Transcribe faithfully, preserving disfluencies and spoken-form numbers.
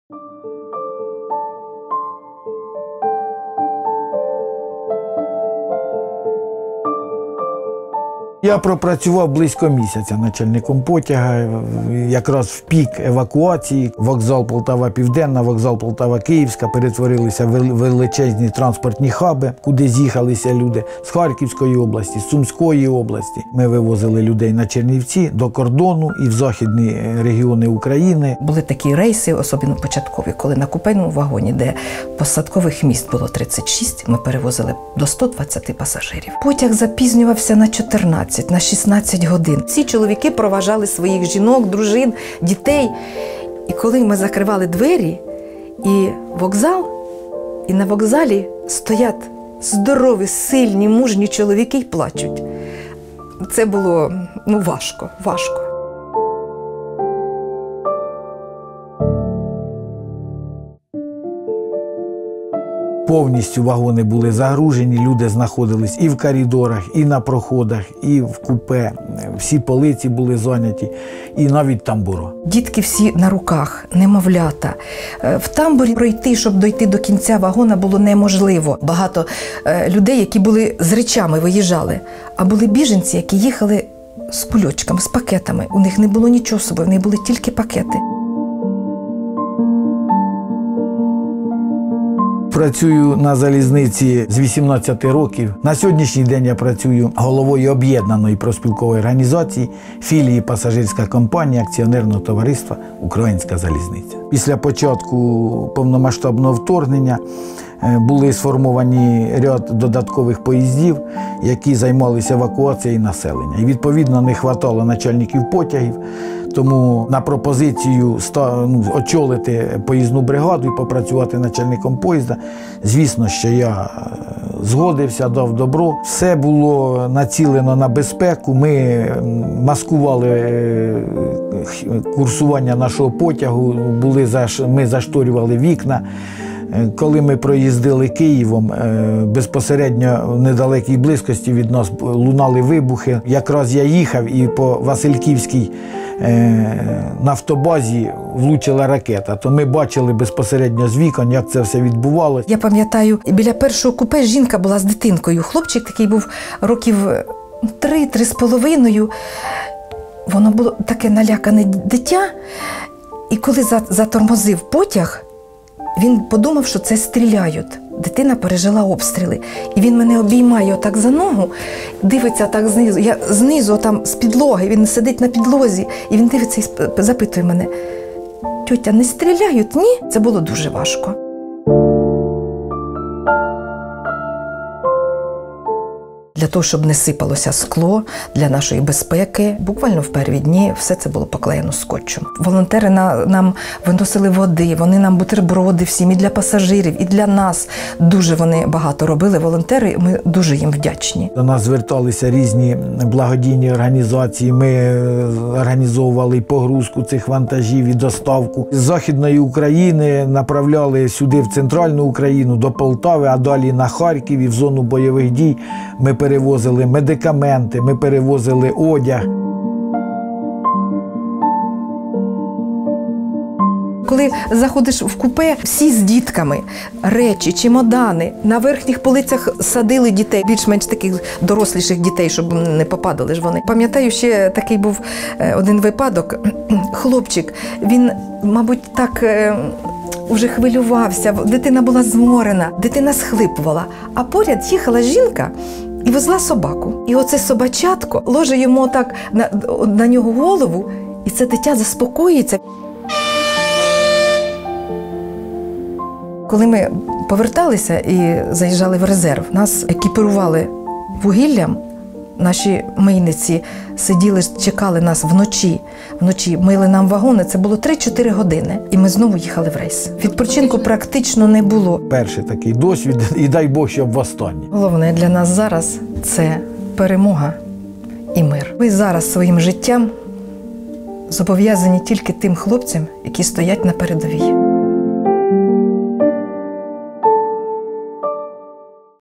Я пропрацював близько місяця начальником потяга, якраз в пік евакуації. Вокзал Полтава-Південна, вокзал Полтава-Київська перетворилися в величезні транспортні хаби, куди з'їхалися люди з Харківської області, з Сумської області. Ми вивозили людей на Чернівці, до кордону і в західні регіони України. Були такі рейси, особливо початкові, коли на купейному вагоні, де посадкових місць було тридцять шість, ми перевозили до ста двадцяти пасажирів. Потяг запізнювався на чотирнадцять, на шістнадцять годин. Ці чоловіки проважали своїх жінок, дружин, дітей. І коли ми закривали двері, і вокзал, і на вокзалі стоять здорові, сильні, мужні чоловіки і плачуть. Це було, ну, важко, важко. Повністю вагони були загружені, люди знаходились і в коридорах, і на проходах, і в купе. Всі полиці були зайняті, і навіть тамбуро. Дітки всі на руках, немовлята. В тамбурі пройти, щоб дойти до кінця вагона, було неможливо. Багато людей, які були з речами, виїжджали, а були біженці, які їхали з кульочками, з пакетами. У них не було нічого з собою, в них були тільки пакети. Працюю на залізниці з вісімнадцяти років. На сьогоднішній день я працюю головою об'єднаної профспілкової організації, філії пасажирська компанія акціонерного товариства «Українська залізниця». Після початку повномасштабного вторгнення були сформовані ряд додаткових поїздів, які займалися евакуацією населення. І, відповідно, не вистачало начальників потягів, тому на пропозицію ну, очолити поїзну бригаду і попрацювати начальником поїзда, звісно, що я згодився, дав добро. Все було націлено на безпеку. Ми маскували курсування нашого потягу, були, ми зашторювали вікна. Коли ми проїздили Києвом, безпосередньо в недалекій близькості від нас лунали вибухи. Якраз я їхав і по Васильківській нафтобазі влучила ракета. То ми бачили безпосередньо з вікон, як це все відбувалося. Я пам'ятаю, біля першого купе жінка була з дитинкою. Хлопчик такий був років три-три з половиною. Воно було таке налякане дитя. І коли затормозив потяг, він подумав, що це стріляють. Дитина пережила обстріли. І він мене обіймає отак за ногу, дивиться так знизу. Я знизу, там, з підлоги, він сидить на підлозі. І він дивиться і запитує мене: «Тьотя, не стріляють, ні?» Це було дуже важко. Для того, щоб не сипалося скло, для нашої безпеки, буквально в перші дні все це було поклеєно скотчем. Волонтери на, нам виносили води, вони нам бутерброди всім, і для пасажирів, і для нас. Дуже вони багато робили. Волонтери, ми дуже їм вдячні. До нас зверталися різні благодійні організації. Ми організовували і погрузку цих вантажів, і доставку. З Західної України направляли сюди, в центральну Україну, до Полтави, а далі на Харків і в зону бойових дій. Ми перевозили медикаменти, ми перевозили одяг. Коли заходиш в купе, всі з дітками, речі, чемодани, на верхніх полицях садили дітей, більш-менш таких доросліших дітей, щоб не попадали ж вони. Пам'ятаю, ще такий був один випадок. Хлопчик, він, мабуть, так уже хвилювався, дитина була зморена, дитина схлипувала, а поряд їхала жінка і везла собаку. І оце собачатко ложе йому так на, на нього голову, і це дитя заспокоїться. Коли ми поверталися і заїжджали в резерв, нас екіпірували вугіллям, наші мийниці сиділи, чекали нас вночі. Вночі мили нам вагони, це було три-чотири години. І ми знову їхали в рейс. Відпочинку практично не було. Перший такий досвід, і дай Бог, щоб востаннє. Головне для нас зараз – це перемога і мир. Ми зараз своїм життям зобов'язані тільки тим хлопцям, які стоять на передовій.